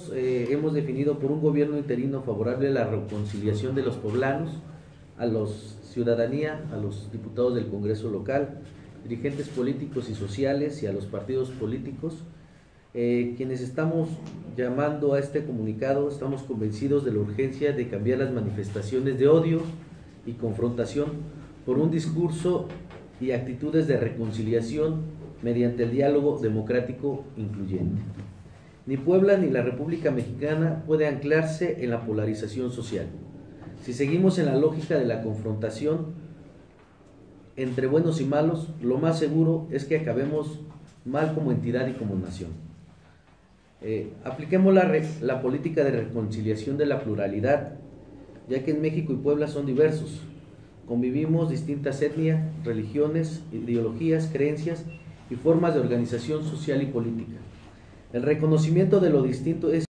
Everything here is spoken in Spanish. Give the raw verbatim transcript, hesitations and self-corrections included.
nosotros eh, hemos definido por un gobierno interino favorable a la reconciliación de los poblanos, a la ciudadanía, a los diputados del Congreso local, dirigentes políticos y sociales y a los partidos políticos, eh, quienes estamos llamando a este comunicado. Estamos convencidos de la urgencia de cambiar las manifestaciones de odio y confrontación por un discurso y actitudes de reconciliación mediante el diálogo democrático incluyente. Ni Puebla ni la República Mexicana puede anclarse en la polarización social. Si seguimos en la lógica de la confrontación entre buenos y malos, lo más seguro es que acabemos mal como entidad y como nación. Eh, apliquemos la, la política de reconciliación de la pluralidad, ya que en México y Puebla son diversos. Convivimos distintas etnias, religiones, ideologías, creencias y formas de organización social y política. El reconocimiento de lo distinto es